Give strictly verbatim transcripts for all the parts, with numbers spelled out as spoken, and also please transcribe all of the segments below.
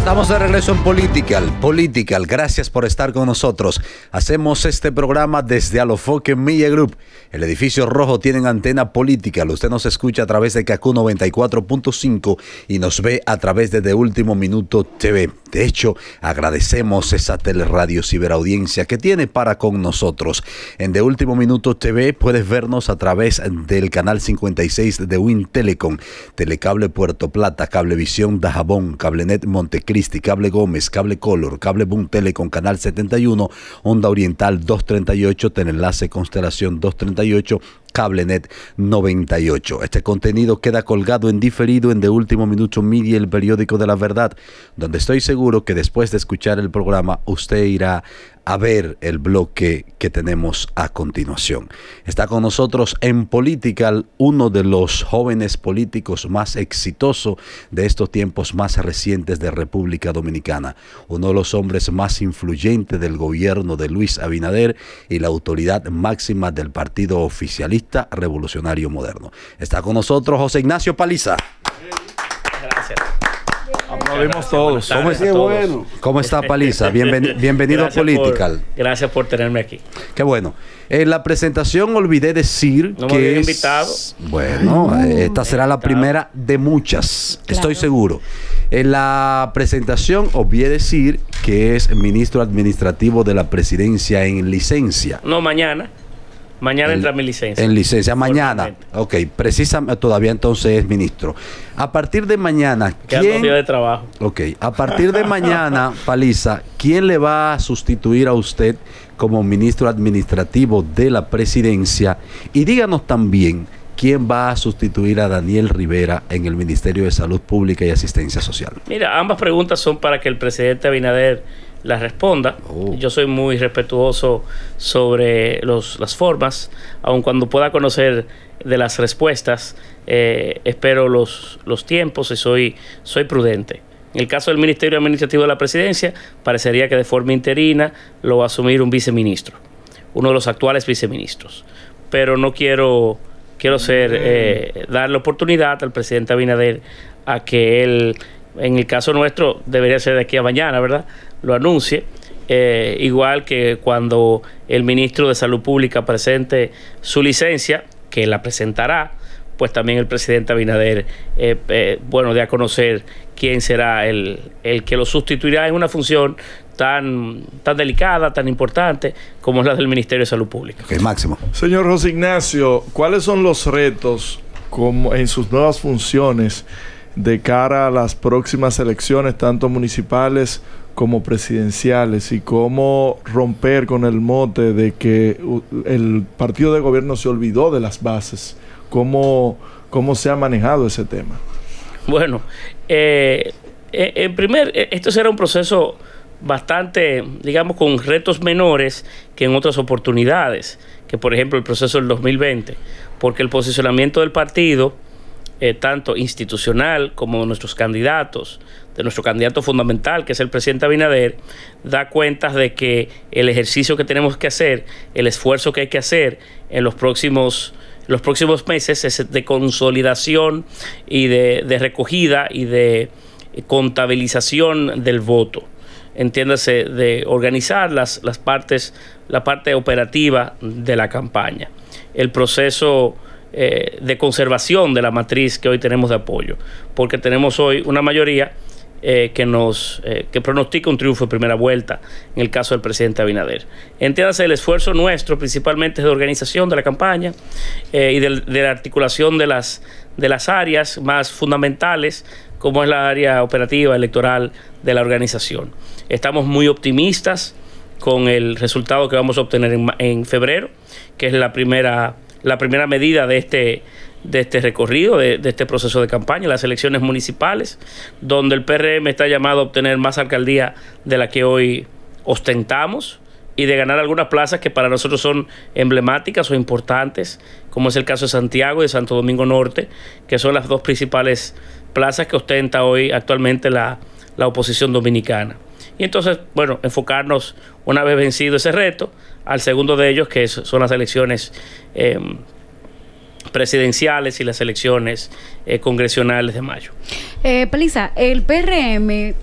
Estamos de regreso en Political, Political, gracias por estar con nosotros. Hacemos este programa desde Alofoque Media Group. El edificio rojo tiene antena Political. Usted nos escucha a través de Kaku noventa y cuatro punto cinco y nos ve a través de De Último Minuto T V. De hecho, agradecemos esa teleradio ciberaudiencia que tiene para con nosotros. En De Último Minuto T V puedes vernos a través del canal cincuenta y seis de Win Telecom, Telecable Puerto Plata, Cablevisión Dajabón, Cablenet Montecristi, Cable Gómez, Cable Color, Cable Boom Telecom, Canal setenta y uno, Onda Oriental doscientos treinta y ocho, Tenenlace Constelación doscientos treinta y ocho, Cablenet noventa y ocho. Este contenido queda colgado en diferido en De Último Minuto Media, el periódico de la verdad, donde estoy seguro que después de escuchar el programa usted irá a ver el bloque que tenemos a continuación. Está con nosotros en Political uno de los jóvenes políticos más exitosos de estos tiempos más recientes de República Dominicana, uno de los hombres más influyentes del gobierno de Luis Abinader y la autoridad máxima del partido oficialista revolucionario moderno. Está con nosotros José Ignacio Paliza. Gracias. Aplaudimos todos. ¿Cómo, es, bueno. ¿Cómo está Paliza? Bienven, bienvenido gracias a Political. Por, gracias por tenerme aquí. Qué bueno. En la presentación olvidé decir no que me es, invitado. Bueno, Ay, no, esta será la primera de muchas, claro. Estoy seguro. En la presentación olvidé decir que es ministro administrativo de la presidencia en licencia. No, mañana. Mañana en, entra mi licencia. En licencia, mañana. Ok, precisamente, todavía entonces es ministro. A partir de mañana, ¿quién? Quedan dos días de trabajo. Ok, a partir de mañana, Paliza, ¿quién le va a sustituir a usted como ministro administrativo de la presidencia? Y díganos también, ¿quién va a sustituir a Daniel Rivera en el Ministerio de Salud Pública y Asistencia Social? Mira, ambas preguntas son para que el presidente Abinader las responda. Oh. Yo soy muy respetuoso sobre los, las formas, aun cuando pueda conocer de las respuestas, eh, espero los, los tiempos y soy, soy prudente. En el caso del Ministerio Administrativo de la Presidencia, parecería que de forma interina lo va a asumir un viceministro, uno de los actuales viceministros. Pero no quiero, quiero ser, eh, darle oportunidad al presidente Abinader a que él, en el caso nuestro, debería ser de aquí a mañana, ¿verdad?, lo anuncie, eh, igual que cuando el ministro de Salud Pública presente su licencia, que la presentará, pues también el presidente Abinader, eh, eh, bueno, de a conocer quién será el, el que lo sustituirá en una función tan, tan delicada, tan importante como es la del Ministerio de Salud Pública. Okay, Máximo. Señor José Ignacio, ¿cuáles son los retos como en sus nuevas funciones de cara a las próximas elecciones, tanto municipales como presidenciales, y cómo romper con el mote de que el partido de gobierno se olvidó de las bases? ¿Cómo, cómo se ha manejado ese tema? Bueno, eh, en primer, esto será un proceso bastante, digamos, con retos menores que en otras oportunidades, que por ejemplo el proceso del dos mil veinte, porque el posicionamiento del partido, Eh, tanto institucional como de nuestros candidatos, de nuestro candidato fundamental, que es el presidente Abinader, da cuentas de que el ejercicio que tenemos que hacer, el esfuerzo que hay que hacer en los próximos, los próximos meses es de consolidación y de, de recogida y de contabilización del voto. Entiéndase, de organizar las, las partes, la parte operativa de la campaña. El proceso Eh, de conservación de la matriz que hoy tenemos de apoyo, porque tenemos hoy una mayoría eh, que nos eh, que pronostica un triunfo en primera vuelta en el caso del presidente Abinader. Entiéndase, el esfuerzo nuestro principalmente es de organización de la campaña eh, y de, de la articulación de las, de las áreas más fundamentales, como es la área operativa electoral de la organización. Estamos muy optimistas con el resultado que vamos a obtener en, en febrero, que es la primera la primera medida de este, de este recorrido, de, de este proceso de campaña, las elecciones municipales, donde el P R M está llamado a obtener más alcaldía de la que hoy ostentamos y de ganar algunas plazas que para nosotros son emblemáticas o importantes, como es el caso de Santiago y de Santo Domingo Norte, que son las dos principales plazas que ostenta hoy actualmente la, la oposición dominicana. Y entonces, bueno, enfocarnos, una vez vencido ese reto, al segundo de ellos, que es, son las elecciones eh, presidenciales y las elecciones eh, congresionales de mayo. Eh, Paliza, el P R M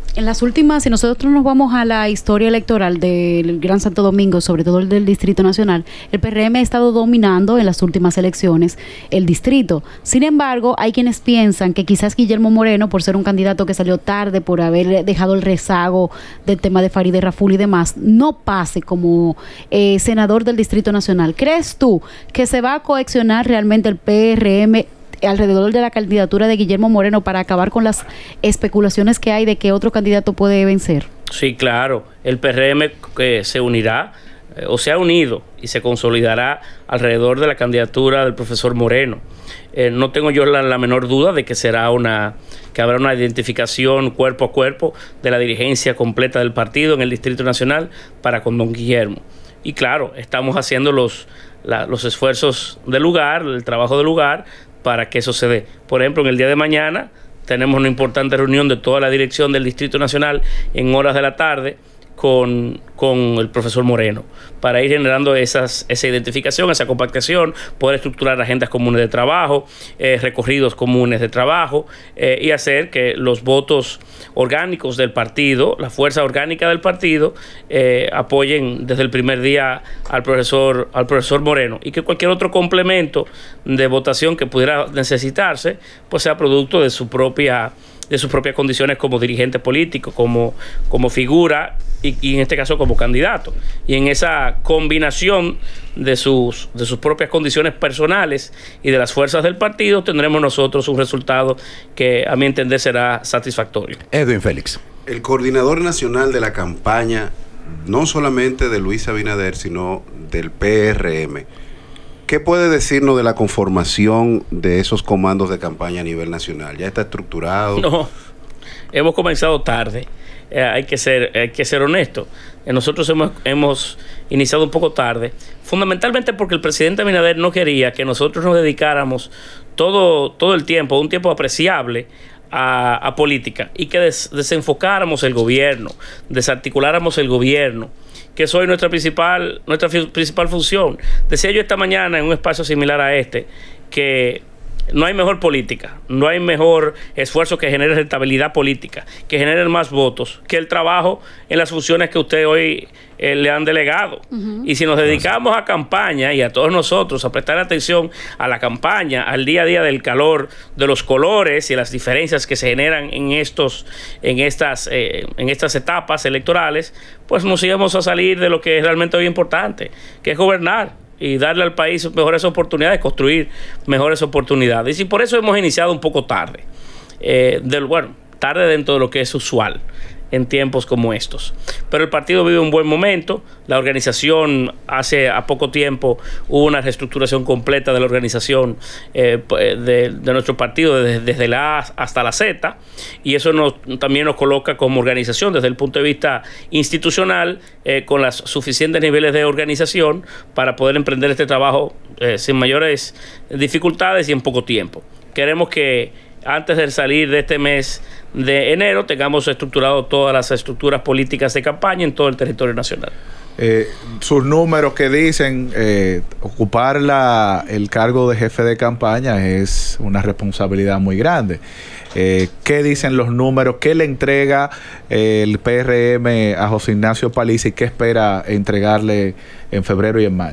En las últimas, si nosotros nos vamos a la historia electoral del Gran Santo Domingo, sobre todo el del Distrito Nacional, el P R M ha estado dominando en las últimas elecciones el distrito. Sin embargo, hay quienes piensan que quizás Guillermo Moreno, por ser un candidato que salió tarde, por haber dejado el rezago del tema de Farideh Raful y demás, no pase como eh, senador del Distrito Nacional. ¿Crees tú que se va a coaccionar realmente el P R M alrededor de la candidatura de Guillermo Moreno para acabar con las especulaciones que hay de que otro candidato puede vencer? Sí, claro. El P R M que se unirá eh, o se ha unido y se consolidará alrededor de la candidatura del profesor Moreno. Eh, no tengo yo la, la menor duda de que será una que habrá una identificación cuerpo a cuerpo de la dirigencia completa del partido en el Distrito Nacional para con don Guillermo. Y claro, estamos haciendo los, la, los esfuerzos del lugar, el trabajo del lugar, para que eso se dé. Por ejemplo, en el día de mañana tenemos una importante reunión de toda la dirección del Distrito Nacional en horas de la tarde con, con el profesor Moreno, para ir generando esas, esa identificación, esa compactación, poder estructurar agendas comunes de trabajo, eh, recorridos comunes de trabajo, eh, y hacer que los votos orgánicos del partido, la fuerza orgánica del partido, eh, apoyen desde el primer día al profesor, al profesor Moreno, y que cualquier otro complemento de votación que pudiera necesitarse, pues sea producto de su propia de sus propias condiciones como dirigente político, como, como figura y, y en este caso como candidato. Y en esa combinación de sus, de sus propias condiciones personales y de las fuerzas del partido, tendremos nosotros un resultado que a mi entender será satisfactorio. Edwin Félix. El coordinador nacional de la campaña, no solamente de Luis Abinader, sino del P R M, ¿qué puede decirnos de la conformación de esos comandos de campaña a nivel nacional? ¿Ya está estructurado? No, hemos comenzado tarde. Eh, hay que ser, hay que ser honesto. Eh, nosotros hemos, hemos iniciado un poco tarde, fundamentalmente porque el presidente Abinader no quería que nosotros nos dedicáramos todo, todo el tiempo, un tiempo apreciable, a, a política, y que des, desenfocáramos el gobierno, desarticuláramos el gobierno, que es hoy nuestra principal, nuestra principal función. Decía yo esta mañana en un espacio similar a este, que no hay mejor política, no hay mejor esfuerzo que genere rentabilidad política, que genere más votos, que el trabajo en las funciones que usted hoy eh, le han delegado. Uh-huh. Y si nos dedicamos a campaña, y a todos nosotros a prestar atención a la campaña, al día a día del calor, de los colores y las diferencias que se generan en estos, en estas, eh, en estas etapas electorales, pues nos íbamos a salir de lo que es realmente hoy importante, que es gobernar y darle al país mejores oportunidades, construir mejores oportunidades. Y por eso hemos iniciado un poco tarde. Eh, del, bueno, tarde dentro de lo que es usual en tiempos como estos. Pero el partido vive un buen momento. La organización, hace a poco tiempo hubo una reestructuración completa de la organización eh, de, de nuestro partido desde, desde la A hasta la Z, y eso nos, también nos coloca como organización desde el punto de vista institucional eh, con los suficientes niveles de organización para poder emprender este trabajo eh, sin mayores dificultades y en poco tiempo. Queremos que antes de salir de este mes de enero tengamos estructurado todas las estructuras políticas de campaña en todo el territorio nacional. Eh, sus números que dicen eh, ocupar la, el cargo de jefe de campaña es una responsabilidad muy grande. Eh, ¿Qué dicen los números? ¿Qué le entrega eh, el P R M a José Ignacio Paliza y qué espera entregarle en febrero y en mayo?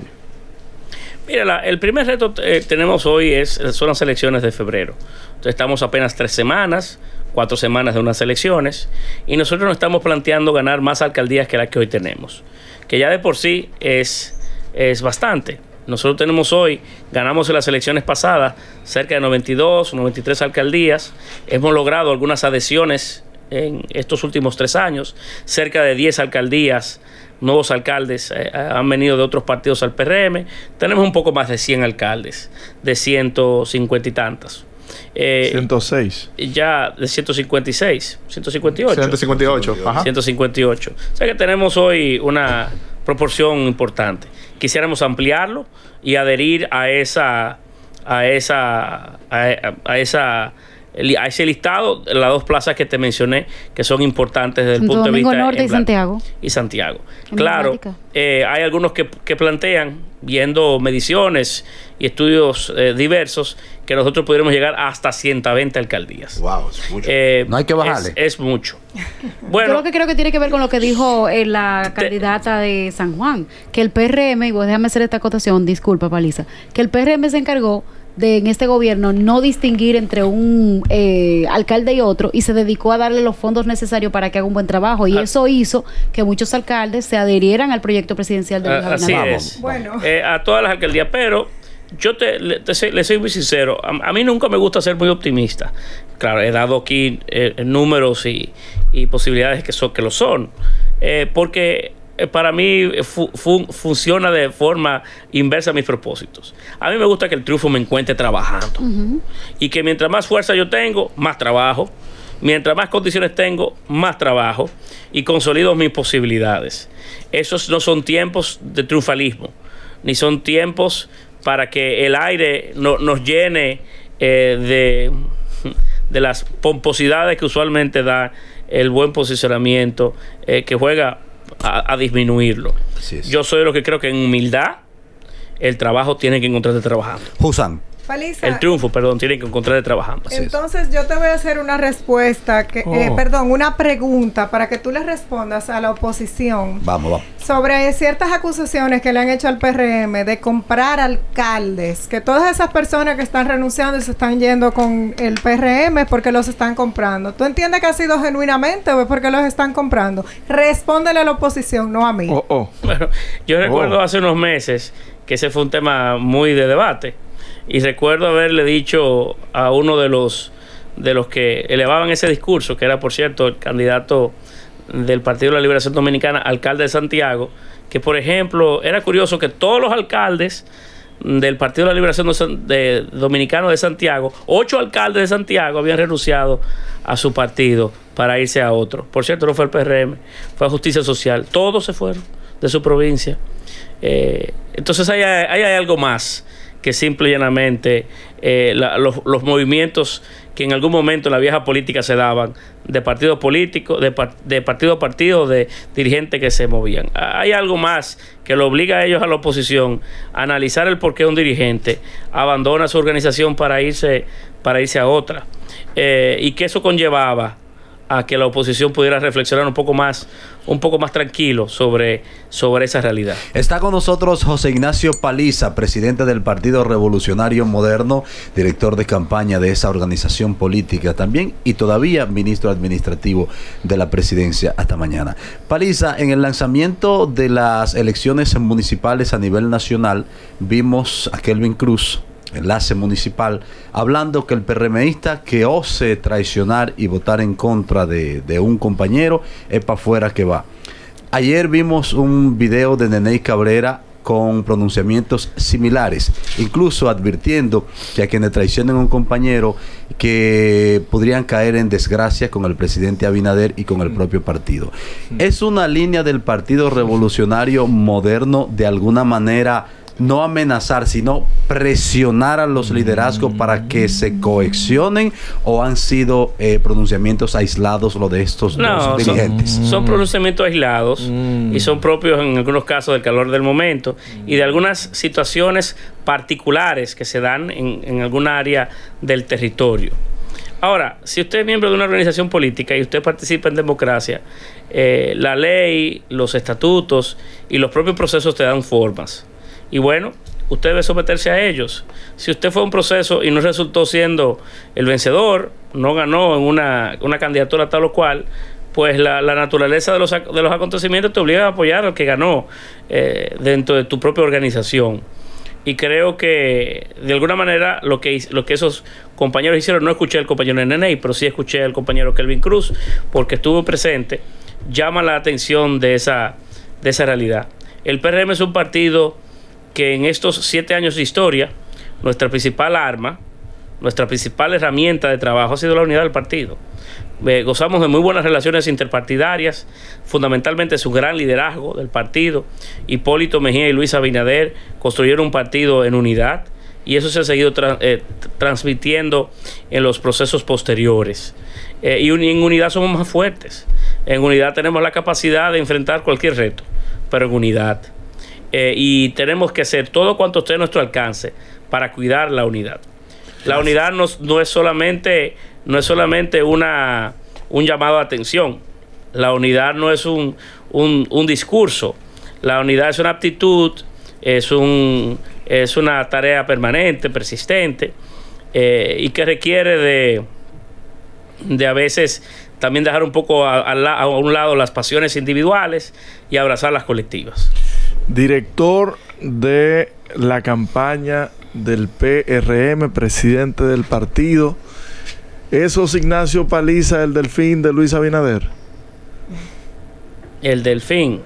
Mira, la, el primer reto que eh, tenemos hoy es, son las elecciones de febrero. Entonces, estamos apenas tres semanas, cuatro semanas de unas elecciones, y nosotros nos estamos planteando ganar más alcaldías que las que hoy tenemos, que ya de por sí es, es bastante. Nosotros tenemos hoy, ganamos en las elecciones pasadas cerca de noventa y dos, noventa y tres alcaldías. Hemos logrado algunas adhesiones en estos últimos tres años, cerca de diez alcaldías. Nuevos alcaldes eh, han venido de otros partidos al P R M. Tenemos un poco más de cien alcaldes, de ciento cincuenta y tantas. Eh, ciento seis. Ya de ciento cincuenta y seis, ciento cincuenta y ocho. ciento cincuenta y ocho, ajá. ciento cincuenta y ocho. O sea que tenemos hoy una proporción importante. Quisiéramos ampliarlo y adherir a esa, a esa, a, a esa el, a ese listado las dos plazas que te mencioné que son importantes desde el Santo punto de Domingo vista Norte y Santiago. Y Santiago. Claro, eh, hay algunos que, que plantean, viendo mediciones y estudios eh, diversos, que nosotros pudiéramos llegar hasta ciento veinte alcaldías. Wow, es mucho. Eh, No hay que bajarle. Es, es mucho. Bueno, Yo lo que creo que tiene que ver con lo que dijo eh, la candidata de San Juan, que el P R M, y vos déjame hacer esta acotación, disculpa Paliza, que el P R M se encargó de en este gobierno no distinguir entre un eh, alcalde y otro y se dedicó a darle los fondos necesarios para que haga un buen trabajo y Ah. eso hizo que muchos alcaldes se adherieran al proyecto presidencial de Luis a- así Abinader. es. Bueno. Eh, a todas las alcaldías, pero yo te, le, te soy, le soy muy sincero, a, a mí nunca me gusta ser muy optimista. Claro, he dado aquí eh, números y, y posibilidades que, son, que lo son, eh, porque eh, para mí fu, fu, funciona de forma inversa a mis propósitos. A mí me gusta que el triunfo me encuentre trabajando Ujú. y que mientras más fuerza yo tengo, más trabajo. Mientras más condiciones tengo, más trabajo y consolido mis posibilidades. Esos no son tiempos de triunfalismo, ni son tiempos para que el aire no, nos llene eh, de, de las pomposidades que usualmente da el buen posicionamiento, eh, que juega a, a disminuirlo. Así es. Yo soy de lo que creo que en humildad el trabajo tiene que encontrarse trabajando. Husan. Paliza, El triunfo, perdón, tiene que encontrarse trabajando. Así es. entonces yo te voy a hacer una respuesta, que, eh, Oh. perdón, una pregunta para que tú le respondas a la oposición Vamos, vamos. sobre ciertas acusaciones que le han hecho al P R M de comprar alcaldes, que todas esas personas que están renunciando y se están yendo con el P R M es porque los están comprando. ¿Tú entiendes que ha sido genuinamente o es porque los están comprando? Respóndele a la oposición, no a mí. Oh, oh. Bueno, yo recuerdo Oh. hace unos meses que ese fue un tema muy de debate y recuerdo haberle dicho a uno de los de los que elevaban ese discurso, que era por cierto el candidato del Partido de la Liberación Dominicana, alcalde de Santiago, que por ejemplo era curioso que todos los alcaldes del Partido de la Liberación de, de, Dominicano de Santiago, ocho alcaldes de Santiago habían renunciado a su partido para irse a otro. Por cierto, no fue el P R M, fue a Justicia Social. Todos se fueron de su provincia. Eh, entonces ahí hay, ahí hay algo más que simple y llanamente eh, la, los, los movimientos que en algún momento en la vieja política se daban de partido político, de, par, de partido a partido, de dirigentes que se movían. Hay algo más que lo obliga a ellos, a la oposición, a analizar el por qué un dirigente abandona su organización para irse, para irse a otra, eh, y que eso conllevaba a que la oposición pudiera reflexionar un poco más, un poco más tranquilo sobre, sobre esa realidad. Está con nosotros José Ignacio Paliza, presidente del Partido Revolucionario Moderno, director de campaña de esa organización política también y todavía ministro administrativo de la presidencia hasta mañana. Paliza, en el lanzamiento de las elecciones municipales a nivel nacional, vimos a Kelvin Cruz, enlace municipal, hablando que el PRMista que ose traicionar y votar en contra de, de un compañero es para afuera que va. Ayer vimos un video de Neney Cabrera con pronunciamientos similares, incluso advirtiendo que a quienes traicionen a un compañero que podrían caer en desgracia con el presidente Abinader y con el propio partido. ¿Es una línea del Partido Revolucionario Moderno de alguna manera no amenazar, sino presionar a los liderazgos para que se cohesionen, o han sido eh, pronunciamientos aislados lo de estos No, dos son, dirigentes? son pronunciamientos aislados Mm. y son propios en algunos casos del calor del momento y de algunas situaciones particulares que se dan en, en alguna área del territorio. Ahora, si usted es miembro de una organización política y usted participa en democracia, eh, la ley, los estatutos y los propios procesos te dan formas. Y bueno, usted debe someterse a ellos. Si usted fue a un proceso y no resultó siendo el vencedor, no ganó en una, una candidatura tal o cual, pues la, la naturaleza de los, de los acontecimientos te obliga a apoyar al que ganó eh, dentro de tu propia organización. Y creo que de alguna manera lo que, lo que esos compañeros hicieron, no escuché al compañero Neney, pero sí escuché al compañero Kelvin Cruz, porque estuvo presente, llama la atención de esa, de esa realidad. El P R M es un partido que en estos siete años de historia, nuestra principal arma, nuestra principal herramienta de trabajo ha sido la unidad del partido. Eh, gozamos de muy buenas relaciones interpartidarias, fundamentalmente su gran liderazgo del partido. Hipólito Mejía y Luis Abinader construyeron un partido en unidad, y eso se ha seguido tra eh, transmitiendo en los procesos posteriores. Eh, y un, en unidad somos más fuertes. En unidad tenemos la capacidad de enfrentar cualquier reto, pero en unidad. Eh, y tenemos que hacer todo cuanto esté a nuestro alcance para cuidar la unidad. La unidad no, no es solamente, no es solamente una, un llamado a atención. La unidad no es un, un, un discurso. La unidad es una aptitud, es, un, es una tarea permanente, persistente, eh, y que requiere de, de a veces también dejar un poco a, a, a un lado las pasiones individuales y abrazar las colectivas. Director de la campaña del P R M, presidente del partido. ¿Eso es Ignacio Paliza, el delfín de Luis Abinader? El delfín.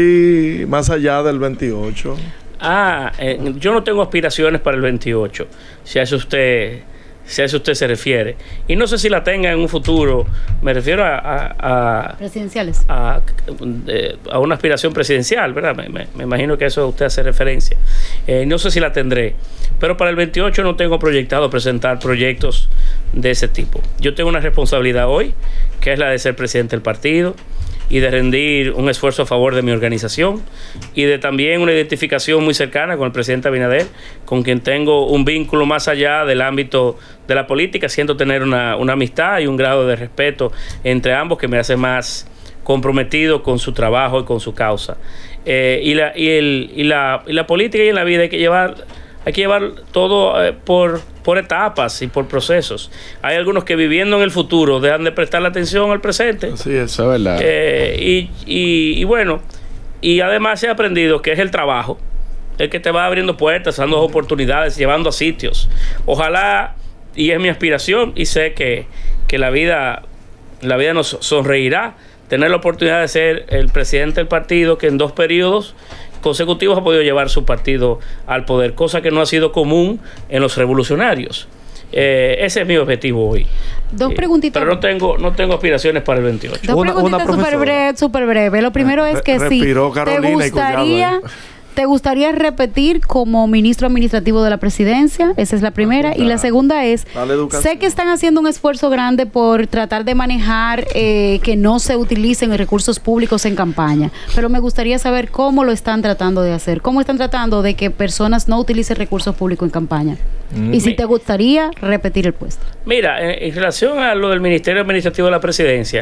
Sí, más allá del veintiocho. Ah, eh, yo no tengo aspiraciones para el veintiocho, si a eso usted, si a eso usted se refiere. Y no sé si la tenga en un futuro. Me refiero a... a, a presidenciales. A, eh, a una aspiración presidencial, ¿verdad? Me, me, me imagino que a eso usted hace referencia. Eh, no sé si la tendré. Pero para el veintiocho no tengo proyectado presentar proyectos de ese tipo. Yo tengo una responsabilidad hoy, que es la de ser presidente del partido y de rendir un esfuerzo a favor de mi organización y de también una identificación muy cercana con el presidente Abinader, con quien tengo un vínculo más allá del ámbito de la política, siento tener una, una amistad y un grado de respeto entre ambos que me hace más comprometido con su trabajo y con su causa. Eh, y, la, y, el, y, la, y la política y en la vida hay que llevar... Hay que llevar todo eh, por, por etapas y por procesos. Hay algunos que viviendo en el futuro dejan de prestarle atención al presente. Así es, eso es verdad. Eh, y, y, y bueno, y además he aprendido que es el trabajo el que te va abriendo puertas, dando oportunidades, llevando a sitios. Ojalá, y es mi aspiración, y sé que, que la vida, la vida nos sonreirá, tener la oportunidad de ser el presidente del partido que en dos periodos consecutivos ha podido llevar su partido al poder, cosa que no ha sido común en los revolucionarios. Eh, ese es mi objetivo hoy. Dos eh, preguntitas. Pero no tengo, no tengo aspiraciones para el veintiocho. Dos Una- una preguntitas súper breve, súper breve. Lo primero es que Re- si respiró te Carolina y Collado gustaría, ahí. te gustaría repetir como ministro administrativo de la presidencia. Esa es la primera. Y la segunda es, Dale educación. sé que están haciendo un esfuerzo grande por tratar de manejar eh, que no se utilicen recursos públicos en campaña. Pero me gustaría saber cómo lo están tratando de hacer. ¿Cómo están tratando de que personas no utilicen recursos públicos en campaña? Mm. Y si Mi- te gustaría repetir el puesto. Mira, en, en relación a lo del Ministerio Administrativo de la Presidencia,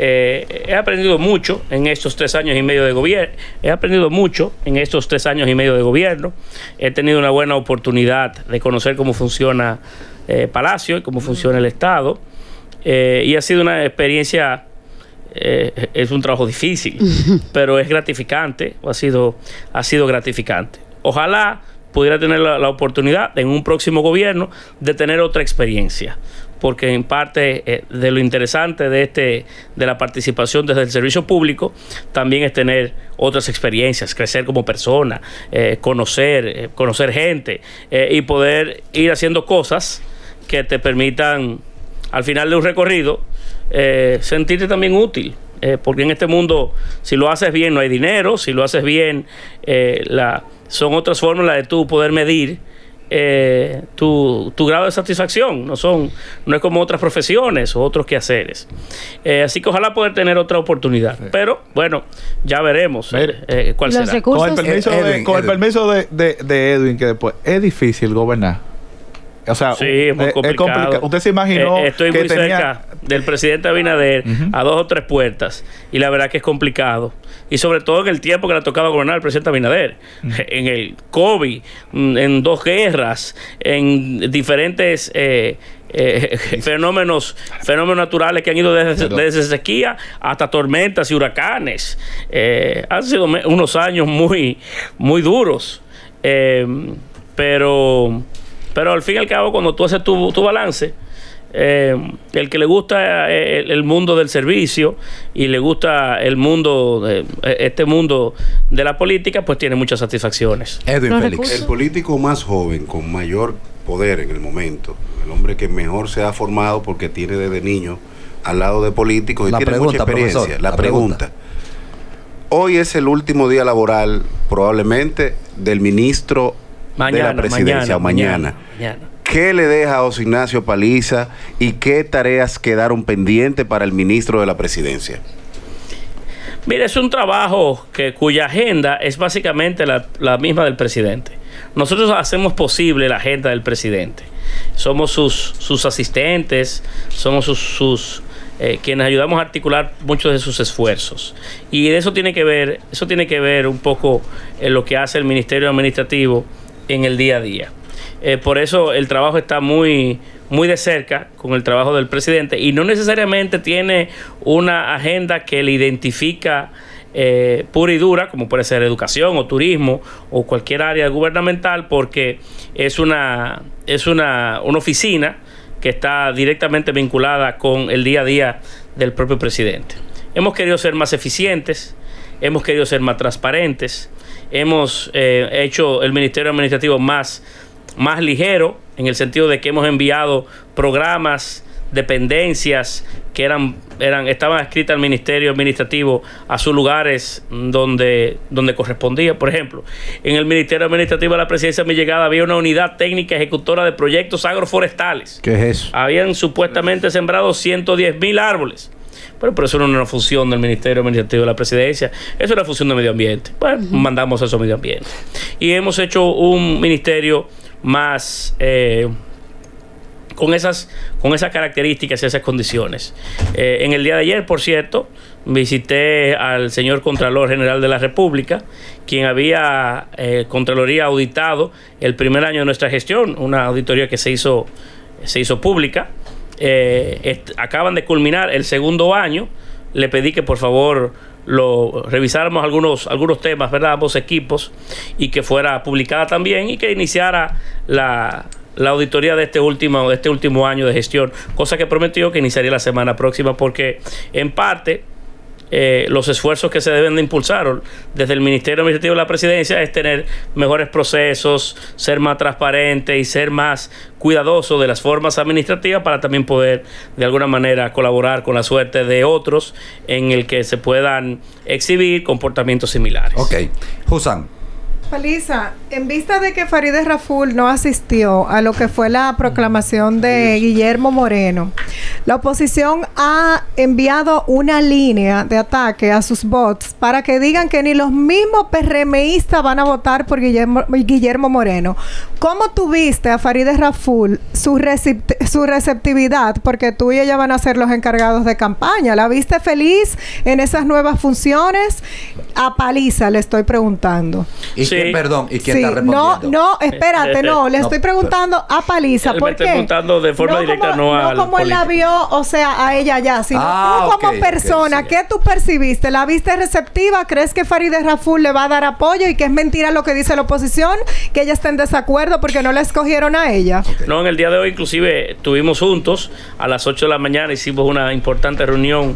eh, he aprendido mucho en estos tres años y medio de gobierno. He aprendido mucho en estos tres años y medio de gobierno. He tenido una buena oportunidad de conocer cómo funciona eh, Palacio y cómo funciona el Estado. Eh, y ha sido una experiencia, eh, es un trabajo difícil, pero es gratificante, o ha sido, ha sido gratificante. Ojalá pudiera tener la, la oportunidad en un próximo gobierno de tener otra experiencia, porque en parte eh, de lo interesante de este de la participación desde el servicio público también es tener otras experiencias, crecer como persona, eh, conocer eh, conocer gente eh, y poder ir haciendo cosas que te permitan al final de un recorrido eh, sentirte también útil. Eh, porque en este mundo, si lo haces bien, no hay dinero. Si lo haces bien, eh, la, son otras fórmulas de tú poder medir eh, tu, tu grado de satisfacción. No son, no es como otras profesiones o otros quehaceres. Eh, así que ojalá poder tener otra oportunidad. Sí. Pero bueno, ya veremos eh, eh, cuál Los será. recursos- Con el permiso, Edwin, de, con el Edwin. permiso de, de, de Edwin, que después es difícil gobernar. O sea, Sí, es muy eh, complicado. complica- Usted se imaginó Eh, estoy que muy tenía... cerca del presidente Abinader Ujú. a dos o tres puertas y la verdad que es complicado. Y sobre todo en el tiempo que le ha tocado gobernar al presidente Abinader. Ujú. En el COVID, mm, en dos guerras, en diferentes eh, eh, fenómenos fenómenos naturales que han ido desde, Pero- desde sequía hasta tormentas y huracanes. Eh, han sido me- unos años muy, muy duros. Eh, pero... Pero al fin y al cabo, cuando tú haces tu, tu balance, eh, el que le gusta el, el mundo del servicio y le gusta el mundo, de, este mundo de la política, pues tiene muchas satisfacciones. Edwin Los Félix. recursos- El político más joven, con mayor poder en el momento, el hombre que mejor se ha formado porque tiene desde niño al lado de políticos y La tiene pregunta, mucha experiencia. profesor, la, la pregunta. pregunta. Hoy es el último día laboral, probablemente, del ministro mañana, de la presidencia, mañana, o mañana. mañana. ¿Qué le deja a José Ignacio Paliza y qué tareas quedaron pendientes para el ministro de la presidencia? Mire, es un trabajo que, cuya agenda es básicamente la, la misma del presidente. Nosotros hacemos posible la agenda del presidente. Somos sus, sus asistentes, somos sus, sus eh, quienes ayudamos a articular muchos de sus esfuerzos. Y eso tiene que ver, eso tiene que ver un poco en lo que hace el Ministerio Administrativo en el día a día. Eh, por eso el trabajo está muy, muy de cerca con el trabajo del presidente y no necesariamente tiene una agenda que le identifica eh, pura y dura, como puede ser educación o turismo o cualquier área gubernamental, porque es una, es una, una oficina que está directamente vinculada con el día a día del propio presidente. Hemos querido ser más eficientes, hemos querido ser más transparentes, hemos eh, hecho el Ministerio Administrativo más más ligero, en el sentido de que hemos enviado programas, dependencias que eran, eran, estaban adscritas al Ministerio Administrativo a sus lugares donde, donde correspondía. Por ejemplo, en el Ministerio Administrativo de la Presidencia de mi llegada había una unidad técnica ejecutora de proyectos agroforestales. ¿Qué es eso? Habían supuestamente sembrado ciento diez mil árboles. Pero, pero eso no es una función del Ministerio Administrativo de la Presidencia, eso es una función de medio ambiente. Bueno, uh-huh. mandamos eso a medio ambiente. Y hemos hecho un ministerio más eh, con esas con esas características y esas condiciones. Eh, en el día de ayer, por cierto, visité al señor Contralor General de la República, quien había eh, Contraloría auditado el primer año de nuestra gestión, una auditoría que se hizo, se hizo pública. Eh, est- acaban de culminar el segundo año. Le pedí que por favor lo revisáramos algunos, algunos temas, ¿verdad? Ambos equipos, y que fuera publicada también y que iniciara la, la auditoría de este último, de este último año de gestión, cosa que prometió que iniciaría la semana próxima, porque en parte Eh, los esfuerzos que se deben de impulsar desde el Ministerio Administrativo de la Presidencia es tener mejores procesos, ser más transparente y ser más cuidadoso de las formas administrativas para también poder de alguna manera colaborar con la suerte de otros en el que se puedan exhibir comportamientos similares. Ok. Husan. Paliza, en vista de que Farideh Raful no asistió a lo que fue la proclamación de Guillermo Moreno, la oposición ha enviado una línea de ataque a sus bots para que digan que ni los mismos PRMistas van a votar por Guillermo, Guillermo Moreno. ¿Cómo tuviste a Farideh Raful su, recept su receptividad? Porque tú y ella van a ser los encargados de campaña. ¿La viste feliz en esas nuevas funciones? A Paliza le estoy preguntando. ¿Y Sí. quién, perdón, ¿y quién Sí, está respondiendo? no, no, espérate, no, le No, estoy preguntando a Paliza. Él ¿Por me está qué? preguntando de forma no directa, como, no al como él la político. vio, o sea, a ella ya, sino Ah, tú como ok, persona, ok, sí, ¿qué tú percibiste? ¿La viste receptiva? ¿Crees que Farideh Raful le va a dar apoyo y que es mentira lo que dice la oposición? ¿Que ella está en desacuerdo porque no la escogieron a ella? No, en el día de hoy inclusive estuvimos juntos a las ocho de la mañana, hicimos una importante reunión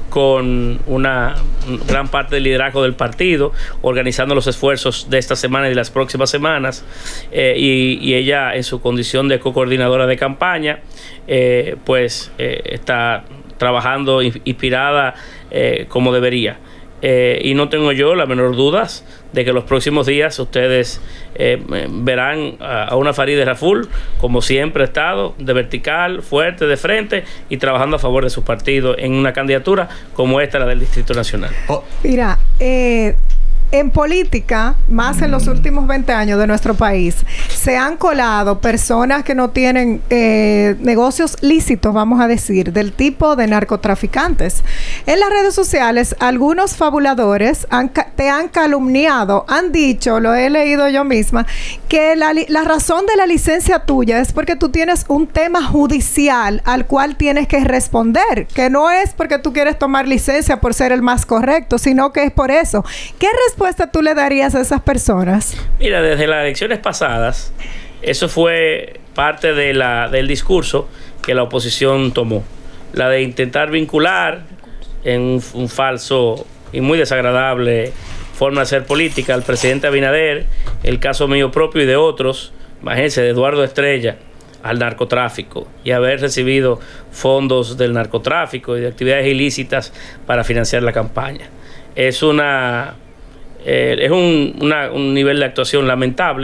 con una gran parte del liderazgo del partido, organizando los esfuerzos de esta semana y de las próximas semanas, eh, y, y ella en su condición de co-coordinadora de campaña, eh, pues eh, está trabajando inspirada eh, como debería. Eh, y no tengo yo la menor duda de que los próximos días ustedes eh, verán a, a una Farideh Raful, como siempre ha estado, de vertical, fuerte, de frente y trabajando a favor de su partido en una candidatura como esta, la del Distrito Nacional. Oh. Mira, eh... en política, más en los últimos veinte años de nuestro país, se han colado personas que no tienen eh, negocios lícitos, vamos a decir, del tipo de narcotraficantes. En las redes sociales, algunos fabuladores han, te han calumniado, han dicho, lo he leído yo misma, que la, la razón de la licencia tuya es porque tú tienes un tema judicial al cual tienes que responder, que no es porque tú quieres tomar licencia por ser el más correcto, sino que es por eso. ¿Qué respuesta tú le darías a esas personas? Mira, desde las elecciones pasadas, eso fue parte de la, del discurso que la oposición tomó. La de intentar vincular en un, un falso y muy desagradable forma de hacer política al presidente Abinader, el caso mío propio y de otros, imagínense, de Eduardo Estrella, al narcotráfico y haber recibido fondos del narcotráfico y de actividades ilícitas para financiar la campaña. Es una... Eh, es un, una, un nivel de actuación lamentable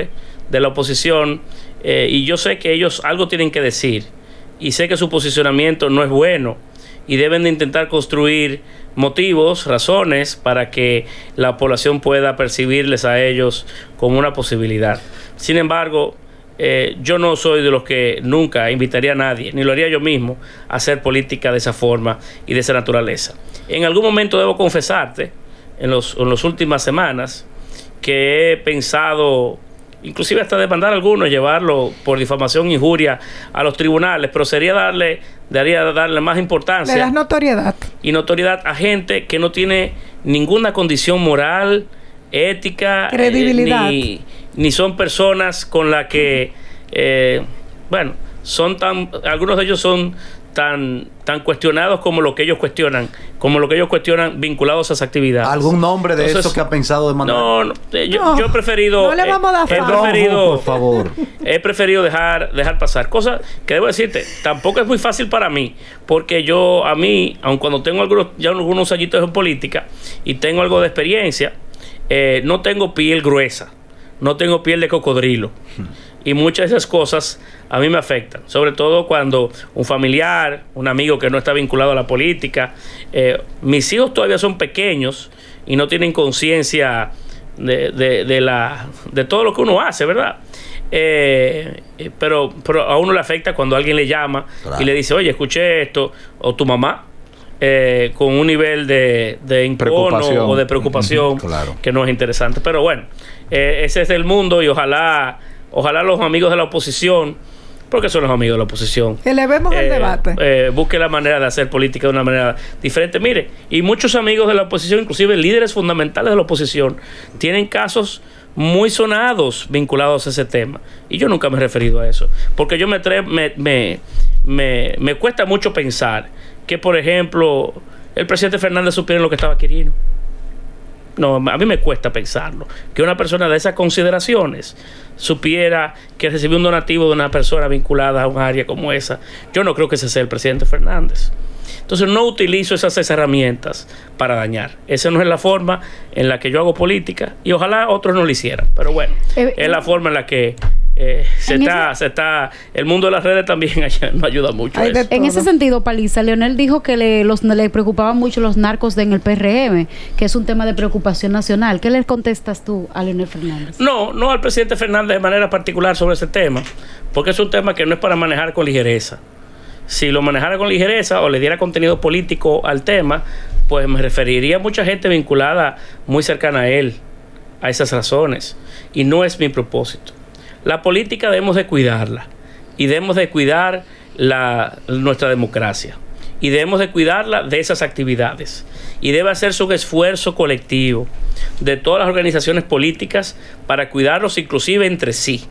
de la oposición, eh, y yo sé que ellos algo tienen que decir, y sé que su posicionamiento no es bueno, y deben de intentar construir motivos, razones, para que la población pueda percibirles a ellos como una posibilidad. Sin embargo, eh, yo no soy de los que nunca invitaría a nadie, ni lo haría yo mismo, a hacer política de esa forma y de esa naturaleza. En algún momento debo confesarte, en los, en las últimas semanas, que he pensado, inclusive hasta demandar a algunos, llevarlo por difamación e injuria a los tribunales, pero sería darle, daría darle más importancia. Le das notoriedad. Y notoriedad a gente que no tiene ninguna condición moral, ética, credibilidad. Eh, ni, ni son personas con las que, eh, bueno, son tan, algunos de ellos son tan tan cuestionados como lo que ellos cuestionan, como lo que ellos cuestionan vinculados a esas actividades. ¿Algún nombre de Entonces, eso que ha pensado de mandar? No, no, eh, yo, No, yo he preferido... no le vamos a dar eh, he fama. preferido, por favor. He preferido dejar, dejar pasar. Cosa que debo decirte, tampoco es muy fácil para mí, porque yo, a mí, aun cuando tengo algunos, ya algunos añitos en política y tengo algo de experiencia, eh, no tengo piel gruesa, no tengo piel de cocodrilo. Y muchas de esas cosas a mí me afectan, sobre todo cuando un familiar, un amigo que no está vinculado a la política, eh, mis hijos todavía son pequeños y no tienen conciencia de, de, de, la, de todo lo que uno hace, ¿verdad? Eh, pero, pero a uno le afecta cuando alguien le llama, claro, y le dice, oye, escuché esto, o tu mamá, eh, con un nivel de, de encono o de preocupación, claro, que no es interesante. Pero bueno, eh, ese es el mundo y ojalá... Ojalá los amigos de la oposición, porque son los amigos de la oposición, elevemos eh, el debate, eh, busque la manera de hacer política de una manera diferente. Mire, y muchos amigos de la oposición, inclusive líderes fundamentales de la oposición, tienen casos muy sonados vinculados a ese tema. Y yo nunca me he referido a eso, porque yo me, me, me, me, me cuesta mucho pensar que, por ejemplo, el presidente Fernández supiera lo que estaba Quirino. No, a mí me cuesta pensarlo, que una persona de esas consideraciones supiera que recibió un donativo de una persona vinculada a un área como esa. Yo no creo que ese sea el presidente Fernández. Entonces no utilizo esas herramientas para dañar. Esa no es la forma en la que yo hago política, y ojalá otros no lo hicieran. Pero bueno, eh, es la forma en la que eh, se, está, se está... El mundo de las redes también no ayuda mucho a eso. En ese sentido, Paliza, Leonel dijo que le, los, le preocupaban mucho los narcos en el P R M, que es un tema de preocupación nacional. ¿Qué le contestas tú a Leonel Fernández? No, no al presidente Fernández de manera particular sobre ese tema, porque es un tema que no es para manejar con ligereza. Si lo manejara con ligereza o le diera contenido político al tema, pues me referiría a mucha gente vinculada muy cercana a él, a esas razones. Y no es mi propósito. La política debemos de cuidarla, y debemos de cuidar la, nuestra democracia, y debemos de cuidarla de esas actividades, y debe hacerse un esfuerzo colectivo de todas las organizaciones políticas para cuidarlos inclusive entre sí,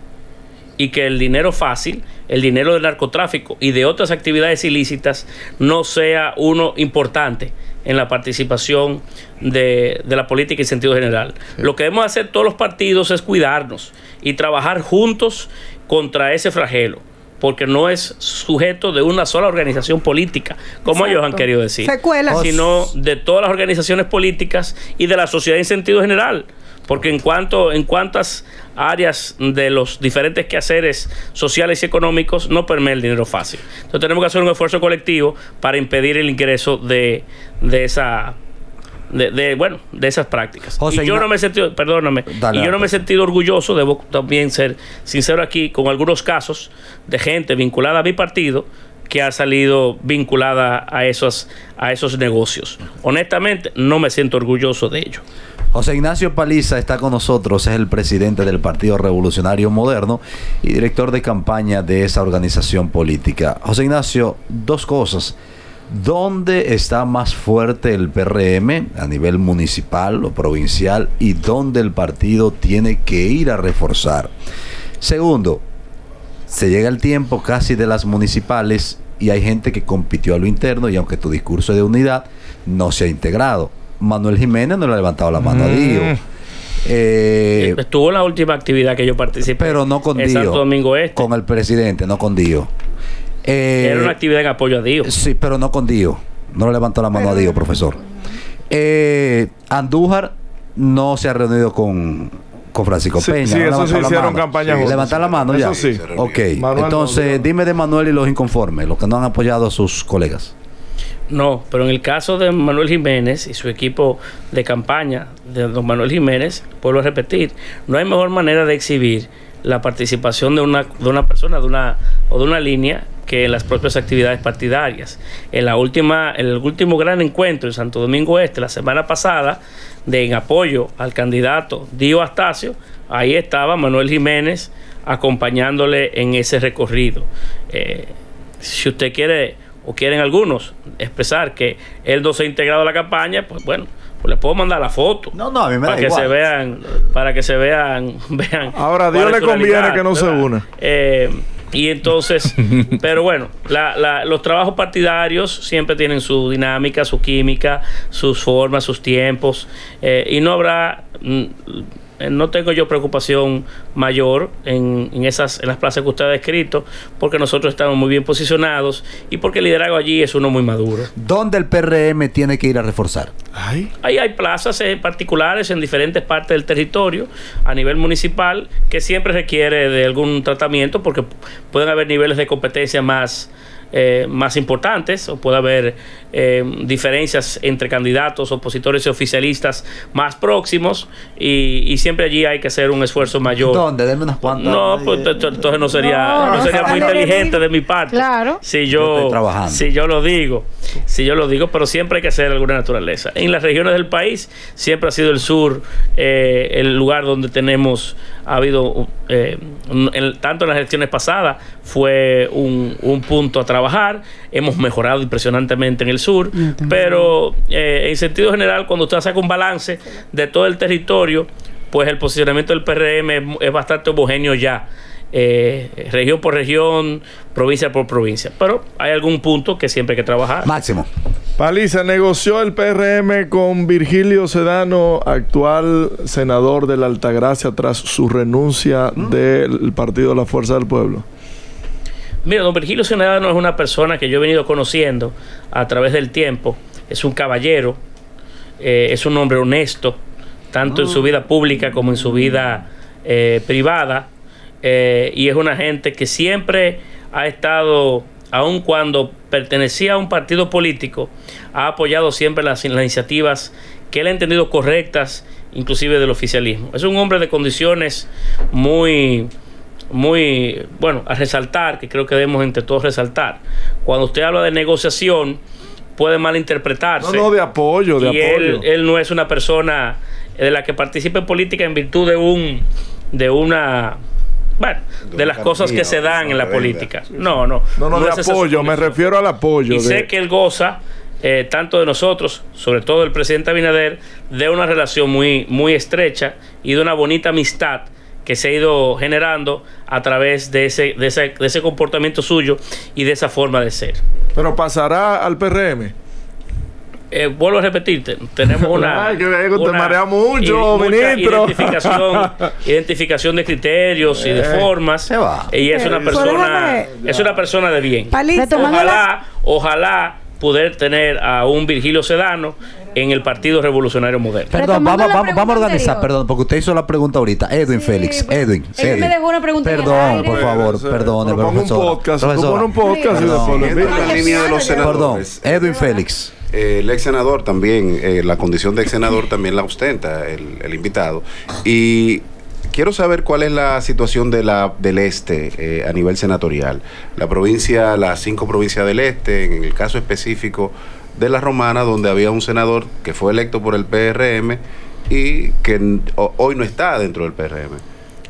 y que el dinero fácil, el dinero del narcotráfico y de otras actividades ilícitas no sea uno importante en la participación de, de la política en sentido general. Sí. Lo que debemos hacer todos los partidos es cuidarnos y trabajar juntos contra ese flagelo, porque no es sujeto de una sola organización política, como Exacto. ellos han querido decir, Secuelas. sino de todas las organizaciones políticas y de la sociedad en sentido general. Porque en cuanto en cuantas áreas de los diferentes quehaceres sociales y económicos no permea el dinero fácil. Entonces tenemos que hacer un esfuerzo colectivo para impedir el ingreso de, de esa de, de bueno de esas prácticas. José, y yo no me he sentido, perdóname, dale, y yo no me he sentido orgulloso, debo también ser sincero aquí, con algunos casos de gente vinculada a mi partido que ha salido vinculada a esos a esos negocios. Honestamente, no me siento orgulloso de ello. José Ignacio Paliza está con nosotros, es el presidente del Partido Revolucionario Moderno y director de campaña de esa organización política. José Ignacio, dos cosas. ¿Dónde está más fuerte el P R M a nivel municipal o provincial y dónde el partido tiene que ir a reforzar? Segundo, se llega el tiempo casi de las municipales y hay gente que compitió a lo interno y aunque tu discurso es de unidad, no se ha integrado. Manuel Jiménez no le ha levantado la mano mm. a Dio. Eh, Estuvo en la última actividad que yo participé. Pero no con en Dio. Santo Domingo Este. Con el presidente, no con Dio. Eh, Era una actividad en apoyo a Dio. Sí, pero no con Dio. No le levantó la mano pero... a Dio, profesor. Eh, Andújar no se ha reunido con, con Francisco Sí, Peña. sí, ¿no? eso Levantar se la hicieron mano. campaña Sí, juntos. levantar la mano Eso ya. sí. Ok, Manuel entonces no, dime de Manuel y los inconformes, los que no han apoyado a sus colegas. No, pero en el caso de Manuel Jiménez y su equipo de campaña de don Manuel Jiménez, vuelvo a repetir, no hay mejor manera de exhibir la participación de una, de una persona de una, o de una línea que en las propias actividades partidarias. En la última, en el último gran encuentro en Santo Domingo Este, la semana pasada, de en apoyo al candidato Dio Astacio, ahí estaba Manuel Jiménez acompañándole en ese recorrido. Eh, si usted quiere, o quieren algunos, expresar que él no se ha integrado a la campaña, pues bueno, pues le puedo mandar la foto. No, no, a mí me para da que igual. se vean, para que se vean, vean. Ahora, a cuál Dios es le su conviene realidad, que no se ¿verdad? una. Eh, y entonces, pero bueno, la, la, los trabajos partidarios siempre tienen su dinámica, su química, sus formas, sus tiempos, eh, y no habrá, mm, no tengo yo preocupación mayor en, en esas en las plazas que usted ha descrito, porque nosotros estamos muy bien posicionados y porque el liderazgo allí es uno muy maduro. ¿Dónde el P R M tiene que ir a reforzar? Ay. Ahí hay plazas eh, particulares en diferentes partes del territorio a nivel municipal que siempre requiere de algún tratamiento porque pueden haber niveles de competencia más, eh, más importantes o puede haber eh, diferencias entre candidatos, opositores y oficialistas más próximos y, y siempre allí hay que hacer un esfuerzo mayor. ¿Dónde? Denme unas cuantas. No, pues t- t- entonces no sería, No, no, no sería muy sale de inteligente mí. de mi parte. Claro. Si Yo yo, estoy trabajando. si yo lo digo, si yo lo digo, pero siempre hay que hacer alguna naturaleza. En las regiones del país siempre ha sido el sur eh, el lugar donde tenemos, ha habido, eh, un- el- tanto en las elecciones pasadas fue un, un punto a trabajar. Hemos mejorado impresionantemente en el sur, pero eh, en sentido general, cuando usted saca un balance de todo el territorio, pues el posicionamiento del P R M es, es bastante homogéneo ya, eh, región por región, provincia por provincia. Pero hay algún punto que siempre hay que trabajar. Máximo. Paliza, negoció el P R M con Virgilio Sedano, actual senador de la Altagracia, tras su renuncia del Partido de la Fuerza del Pueblo. Mira, don Virgilio Sedano es una persona que yo he venido conociendo a través del tiempo. Es un caballero, eh, es un hombre honesto, tanto en su vida pública como en su vida eh, privada. Eh, y es una gente que siempre ha estado, aun cuando pertenecía a un partido político, ha apoyado siempre las, las iniciativas que él ha entendido correctas, inclusive del oficialismo. Es un hombre de condiciones muy, muy, bueno, a resaltar, que creo que debemos entre todos resaltar. Cuando usted habla de negociación, puede malinterpretarse. No, no, de apoyo, de y apoyo. Él, él no es una persona de la que participa en política en virtud de un, de una... Bueno, De de una las cosas que camilla, se dan no en la de venga. política. No, no. No, no, de es esa su apoyo, me condición. refiero al apoyo. Y de- sé que él goza, eh, tanto de nosotros, sobre todo del presidente Abinader, de una relación muy, muy estrecha y de una bonita amistad que se ha ido generando a través de ese, de ese, de ese comportamiento suyo y de esa forma de ser. Pero pasará al P R M. Eh, vuelvo a repetirte, tenemos una... Ay, que veo que usted una marea mucho, mucha ministro. Identificación, identificación de criterios y de Eh, formas. se va. Y es Eh, una pues persona, déjame- es una persona de bien. Paliza. Retomando Ojalá, ojalá poder tener a un Virgilio Sedano en el Partido Revolucionario Moderno. Perdón, Retomando vamos, la vamos, pregunta vamos a organizar, anterior. perdón, porque usted hizo la pregunta ahorita. Edwin Sí, Félix, pues, Edwin. él me Edwin. dejó una pregunta en el Perdón, aire. por favor, Sí, perdone, pero ponga un profesora. podcast, tú Profesora. pon un podcast y Perdón. después lo Siguiendo invitas. la línea de los Perdón, senadores. Edwin Félix. Eh, el ex senador también, eh, la condición de ex senador también la ostenta el, el invitado. Y quiero saber cuál es la situación de la del este eh, a nivel senatorial. La provincia, las cinco provincias del este, en el caso específico de la Romana, donde había un senador que fue electo por el P R M y que n- o- hoy no está dentro del P R M.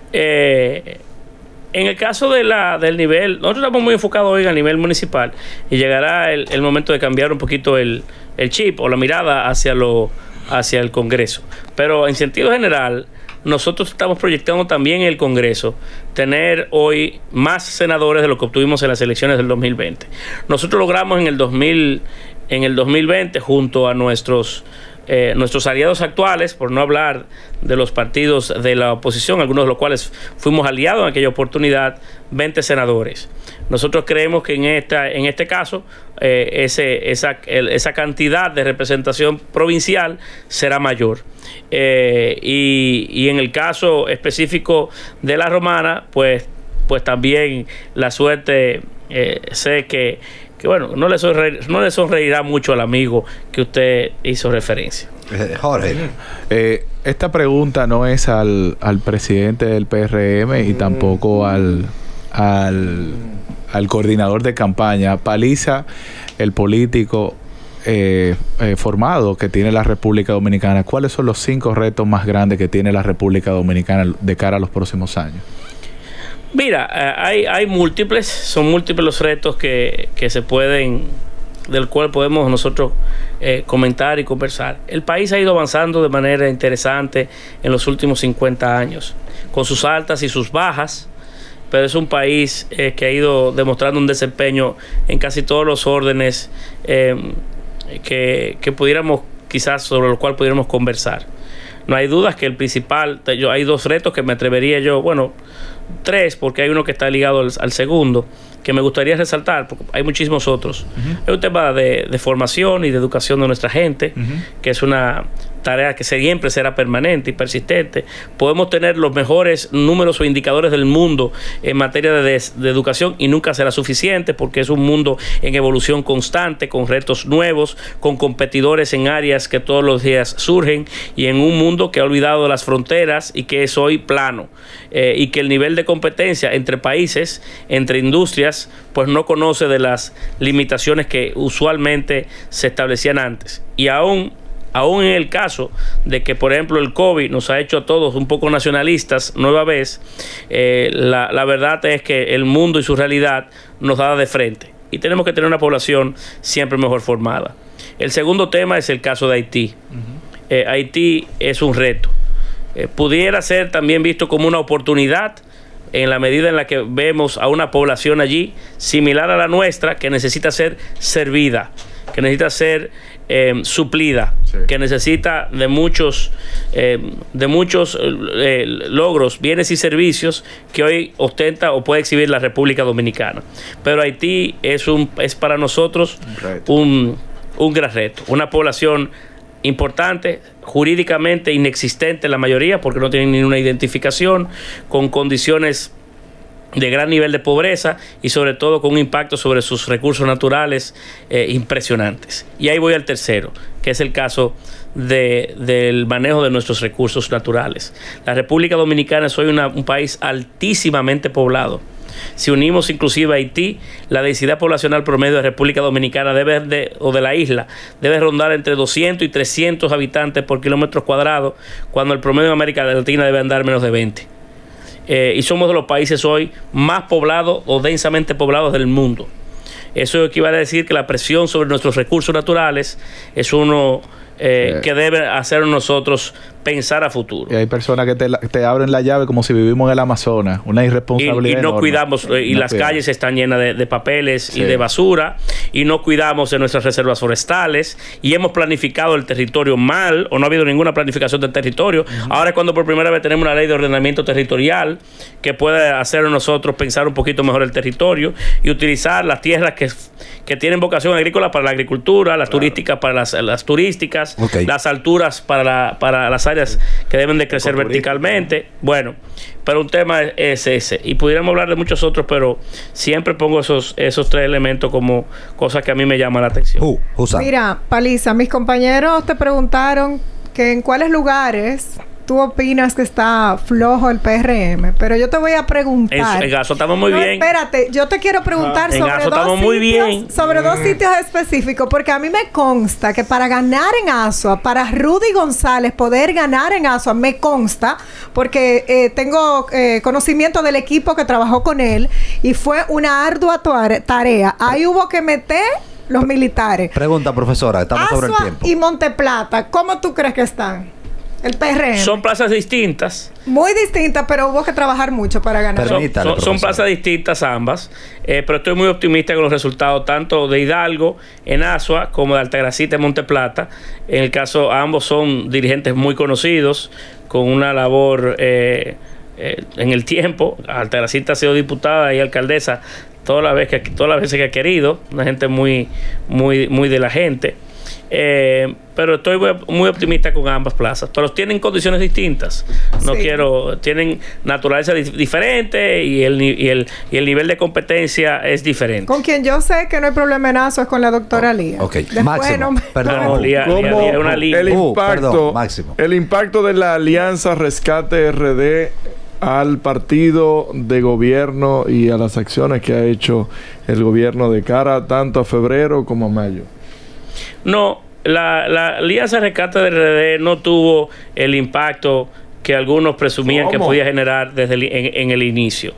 Eh, en el caso de la, del nivel, nosotros estamos muy enfocados hoy a nivel municipal y llegará el, el momento de cambiar un poquito el, el chip o la mirada hacia, lo, hacia el Congreso. Pero en sentido general, nosotros estamos proyectando también en el Congreso tener hoy más senadores de lo que obtuvimos en las elecciones del dos mil veinte. Nosotros logramos en el dos mil, en el dos mil veinte, junto a nuestros eh, nuestros aliados actuales, por no hablar de los partidos de la oposición, algunos de los cuales fuimos aliados en aquella oportunidad, veinte senadores. Nosotros creemos que en esta en este caso eh, ese, esa, el, esa cantidad de representación provincial será mayor. Eh, y, y en el caso específico de la Romana, pues, pues también la suerte, eh, sé que que bueno, no le, sonreír, no le sonreirá mucho al amigo que usted hizo referencia. Eh, Jorge. Eh, esta pregunta no es al, al presidente del P R M y tampoco al, al, al coordinador de campaña. Paliza, el político eh, eh, formado que tiene la República Dominicana. ¿Cuáles son los cinco retos más grandes que tiene la República Dominicana de cara a los próximos años? Mira, eh, hay, hay múltiples, son múltiples los retos que, que se pueden, del cual podemos nosotros eh, comentar y conversar. El país ha ido avanzando de manera interesante en los últimos cincuenta años, con sus altas y sus bajas, pero es un país eh, que ha ido demostrando un desempeño en casi todos los órdenes eh, que, que pudiéramos, quizás sobre lo cual pudiéramos conversar. No hay dudas que el principal, yo, hay dos retos que me atrevería yo, bueno, tres, porque hay uno que está ligado al, al segundo, que me gustaría resaltar, porque hay muchísimos otros. Uh-huh. Hay un tema de, de formación y de educación de nuestra gente, uh-huh. que es una tarea que siempre será permanente y persistente. Podemos tener los mejores números o indicadores del mundo en materia de, de, de educación y nunca será suficiente, porque es un mundo en evolución constante, con retos nuevos, con competidores en áreas que todos los días surgen, y en un mundo que ha olvidado las fronteras y que es hoy plano, eh, y que el nivel de competencia entre países, entre industrias, pues no conoce de las limitaciones que usualmente se establecían antes. Y aún Aún en el caso de que, por ejemplo, el COVID nos ha hecho a todos un poco nacionalistas, nueva vez, eh, la, la verdad es que el mundo y su realidad nos da de frente. Y tenemos que tener una población siempre mejor formada. El segundo tema es el caso de Haití. Uh-huh. eh, Haití es un reto. Eh, pudiera ser también visto como una oportunidad, en la medida en la que vemos a una población allí similar a la nuestra, que necesita ser servida, que necesita ser eh, suplida, sí. que necesita de muchos eh, de muchos eh, logros, bienes y servicios que hoy ostenta o puede exhibir la República Dominicana. Pero Haití es un es para nosotros un, un gran reto, una población importante, jurídicamente inexistente la mayoría, porque no tienen ninguna identificación, con condiciones de gran nivel de pobreza y sobre todo con un impacto sobre sus recursos naturales eh, impresionantes. Y ahí voy al tercero, que es el caso de, del manejo de nuestros recursos naturales. La República Dominicana es hoy una, un país altísimamente poblado. Si unimos inclusive a Haití, la densidad poblacional promedio de República Dominicana debe de, o de la isla debe rondar entre doscientos y trescientos habitantes por kilómetro cuadrado, cuando el promedio de América Latina debe andar menos de veinte. Eh, y somos de los países hoy más poblados o densamente poblados del mundo. Eso equivale a decir que la presión sobre nuestros recursos naturales es uno eh, sí. que debe hacer nosotros pensar a futuro. Y hay personas que te, te abren la llave como si vivimos en el Amazonas, una irresponsabilidad. Y, y no enorme. cuidamos, eh, y no las cuidamos. calles están llenas de, de papeles sí. y de basura, y no cuidamos de nuestras reservas forestales, y hemos planificado el territorio mal, o no ha habido ninguna planificación del territorio. Uh-huh. Ahora es cuando por primera vez tenemos una ley de ordenamiento territorial que puede hacer a nosotros pensar un poquito mejor el territorio y utilizar las tierras que, que tienen vocación agrícola para la agricultura, las claro. turísticas para las, las turísticas, okay. las alturas para, la, para las áreas que deben de crecer verticalmente. Bueno, pero un tema es ese, y pudiéramos hablar de muchos otros, pero siempre pongo esos esos tres elementos como cosas que a mí me llaman la atención. Uh, Mira, Paliza, mis compañeros te preguntaron que en cuáles lugares tú opinas que está flojo el P R M, pero yo te voy a preguntar. En, en Gaso estamos muy no, bien. Espérate, yo te quiero preguntar ah, sobre, dos estamos sitios, muy bien. sobre dos sitios específicos, porque a mí me consta que para ganar en Asua, para Rudy González poder ganar en Asua, me consta, porque eh, tengo eh, conocimiento del equipo que trabajó con él, y fue una ardua tarea. Ahí hubo que meter los militares. Pregunta, profesora, estamos Asua sobre el tiempo. y Monteplata, ¿cómo tú crees que están? El P R M. Son plazas distintas. Muy distintas, pero hubo que trabajar mucho para ganar. Son, Permítale, son- son profesor. plazas distintas ambas, eh, pero estoy muy optimista con los resultados tanto de Hidalgo en Asua como de Altagracita en Monteplata. En el caso, ambos son dirigentes muy conocidos con una labor eh, eh, en el tiempo. Altagracita ha sido diputada y alcaldesa todas las veces que, todas las veces que ha querido, una gente muy, muy, muy de la gente. Eh, pero estoy muy, muy optimista con ambas plazas, pero tienen condiciones distintas. No Sí. quiero, tienen naturaleza di- diferente y el, ni- y, el, y el nivel de competencia es diferente. Con quien yo sé que no hay problema en eso es con la doctora Lía. ok. Después Máximo, no me- perdón. No, Lía- ¿Cómo Lía- Lía es una línea. el Uh, impacto, perdón, Máximo. el impacto de la alianza Rescate R D al partido de gobierno y a las acciones que ha hecho el gobierno de cara tanto a febrero como a mayo? No, la, la Alianza Rescate de R D no tuvo el impacto que algunos presumían que ¿Cómo? podía generar desde el, en, en el inicio.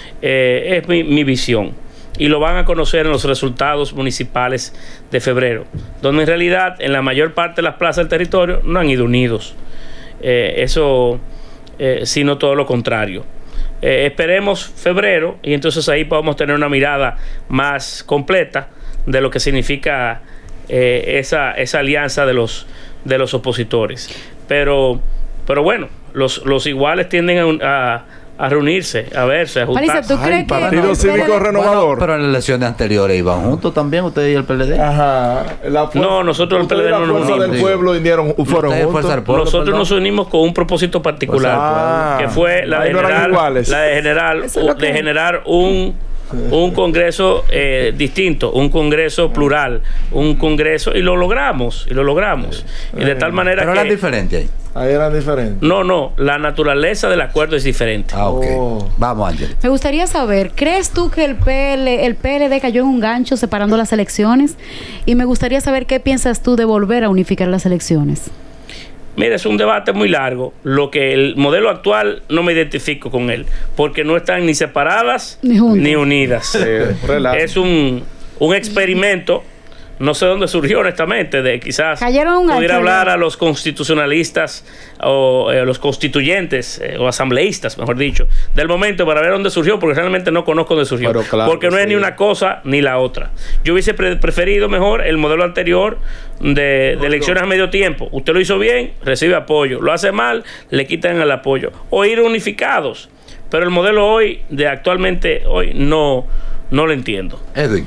Eh, es mi, mi visión. Y lo van a conocer en los resultados municipales de febrero, donde en realidad en la mayor parte de las plazas del territorio no han ido unidos. Eh, eso, eh, sino todo lo contrario. Eh, esperemos febrero y entonces ahí podemos tener una mirada más completa de lo que significa eh, esa, esa alianza de los, de los opositores. Pero, pero bueno, los, los iguales tienden a, un- a, a reunirse, a verse, a Marisa, juntarse. ¿tú crees que Partido el Cívico P L D Renovador. Bueno, pero en las elecciones anteriores iban juntos también ustedes y el P L D. Ajá. La fuerza- No, nosotros el P L D ustedes, no la nos fuerza unimos. del pueblo vinieron, fueron Ustedes, Fuerza del juntos. Pueblo, Nosotros perdón. nos unimos con un propósito particular, Ah, que fue la de ahí no eran generar, iguales. la de generar, Eso es lo de que- generar un, un congreso eh, distinto, un congreso plural, un congreso, y lo logramos, y lo logramos. Y de tal manera Pero eran que... diferentes ahí. Ahí eran diferentes. No, no, la naturaleza del acuerdo es diferente. Ah, ok. Oh. Vamos, Ángel. Me gustaría saber, ¿crees tú que el P L, el P L D cayó en un gancho separando las elecciones? Y me gustaría saber qué piensas tú de volver a unificar las elecciones. Mira, es un debate muy largo. Lo que el modelo actual no me identifico con él, porque no están ni separadas Ni juntas. ni unidas. Eh, relajo. Es un, un experimento. No sé dónde surgió, honestamente, de quizás Cayeron en un gancho, pudiera hablar ¿no? a los constitucionalistas o eh, los constituyentes eh, o asambleístas, mejor dicho, del momento para ver dónde surgió, porque realmente no conozco dónde surgió. Pero claro porque no que es ni sí. una cosa ni la otra. Yo hubiese pre- preferido mejor el modelo anterior de, de elecciones a medio tiempo. Usted lo hizo bien, recibe apoyo. Lo hace mal, le quitan el apoyo. O ir unificados. Pero el modelo hoy, de actualmente hoy, no, no lo entiendo. Edwin.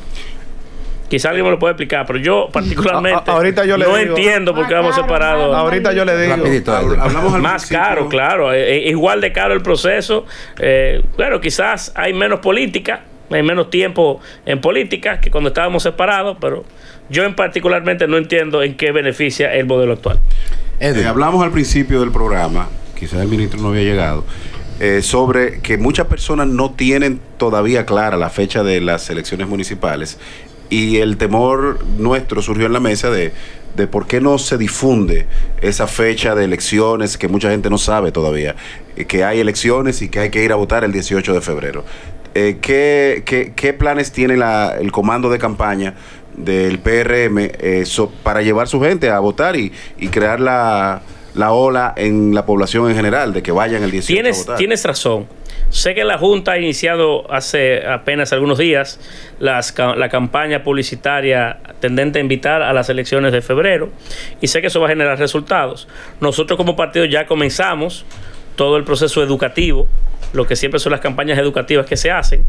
Quizá alguien me lo puede explicar, pero yo particularmente A- a- ahorita yo le no digo. entiendo por qué Más vamos caro, separados. más- Ahorita yo le digo. Rapidito, Hab- Edwin. Hablamos al Más principio- caro, claro. Es igual de caro el proceso. Eh, claro, quizás hay menos política, hay menos tiempo en política que cuando estábamos separados, pero yo en particularmente no entiendo en qué beneficia el modelo actual. Edwin. Eh, hablamos al principio del programa, quizás el ministro no había llegado, eh, sobre que muchas personas no tienen todavía clara la fecha de las elecciones municipales y el temor nuestro surgió en la mesa de, de por qué no se difunde esa fecha de elecciones que mucha gente no sabe todavía, eh, que hay elecciones y que hay que ir a votar el dieciocho de febrero. Eh, ¿qué, qué, qué planes tiene la, el comando de campaña del P R M eh, so- para llevar su gente a votar y, y crear la, la ola en la población en general de que vayan el dieciocho a Tienes, votar? tienes razón. Sé que la Junta ha iniciado hace apenas algunos días las, ca- la campaña publicitaria tendente a invitar a las elecciones de febrero y sé que eso va a generar resultados. Nosotros como partido ya comenzamos todo el proceso educativo, lo que siempre son las campañas educativas que se hacen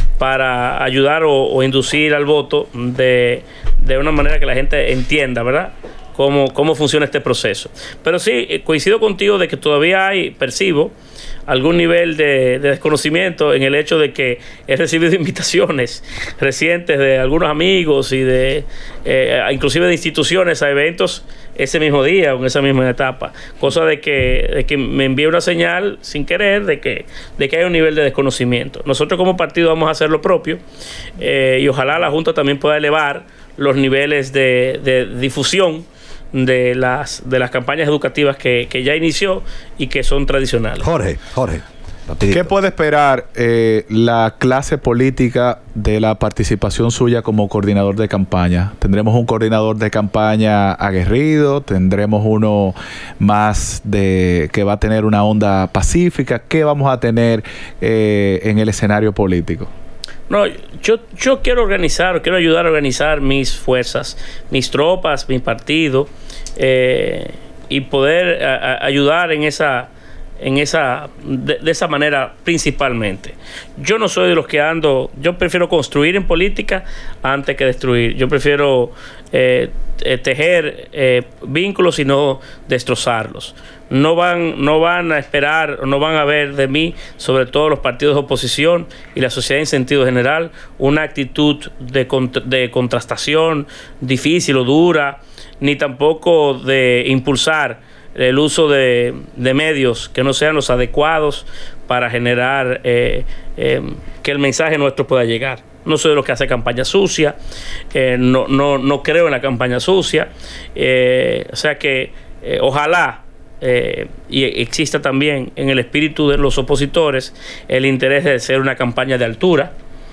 para ayudar o, o inducir al voto de, de una manera que la gente entienda, ¿verdad? Cómo, cómo funciona este proceso. Pero sí, eh, coincido contigo de que todavía hay, percibo, algún nivel de, de desconocimiento en el hecho de que he recibido invitaciones recientes de algunos amigos y de eh, inclusive de instituciones a eventos ese mismo día o en esa misma etapa, cosa de que, de que me envíe una señal sin querer de que, de que hay un nivel de desconocimiento. Nosotros como partido vamos a hacer lo propio eh, y ojalá la Junta también pueda elevar los niveles de, de difusión de las de las campañas educativas que, que ya inició y que son tradicionales. Jorge, Jorge. Rapidito. ¿Qué puede esperar eh, la clase política de la participación suya como coordinador de campaña? ¿Tendremos un coordinador de campaña aguerrido? ¿Tendremos uno más de que va a tener una onda pacífica? ¿Qué vamos a tener eh, en el escenario político? No, yo, yo quiero organizar, quiero ayudar a organizar mis fuerzas, mis tropas, mi partido, eh, y poder a, a ayudar en esa... en esa de, de esa manera principalmente. Yo no soy de los que ando, yo prefiero construir en política antes que destruir. Yo prefiero eh, tejer eh, vínculos y no destrozarlos. No van, no van a esperar, no van a ver de mí, sobre todo los partidos de oposición y la sociedad en sentido general, una actitud de, cont de contrastación difícil o dura, ni tampoco de impulsar el uso de, de medios que no sean los adecuados para generar eh, eh, que el mensaje nuestro pueda llegar. No soy de los que hace campaña sucia, eh, no, no, no creo en la campaña sucia, eh, o sea que eh, ojalá eh, y exista también en el espíritu de los opositores el interés de hacer una campaña de altura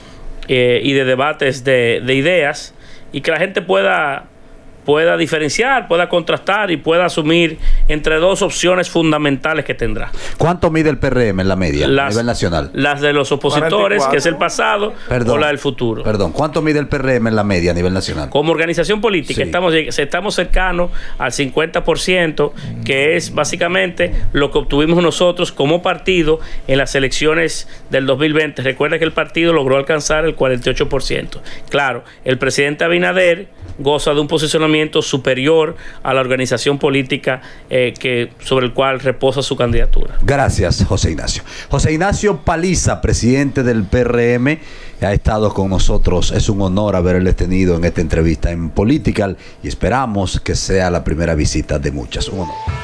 eh, y de debates de, de ideas, y que la gente pueda pueda diferenciar, pueda contrastar y pueda asumir entre dos opciones fundamentales que tendrá. ¿Cuánto mide el P R M en la media las, a nivel nacional? Las de los opositores, cuarenta y cuatro, que es el pasado, perdón, o la del futuro. Perdón, ¿cuánto mide el P R M en la media a nivel nacional? Como organización política, sí, estamos, estamos cercanos al cincuenta por ciento, que es básicamente lo que obtuvimos nosotros como partido en las elecciones del dos mil veinte. Recuerda que el partido logró alcanzar el cuarenta y ocho por ciento. Claro, el presidente Abinader goza de un posicionamiento superior a la organización política eh, que, sobre el cual reposa su candidatura. Gracias, José Ignacio. José Ignacio Paliza, presidente del P R M, ha estado con nosotros. Es un honor haberle tenido en esta entrevista en Political y esperamos que sea la primera visita de muchas. Un honor.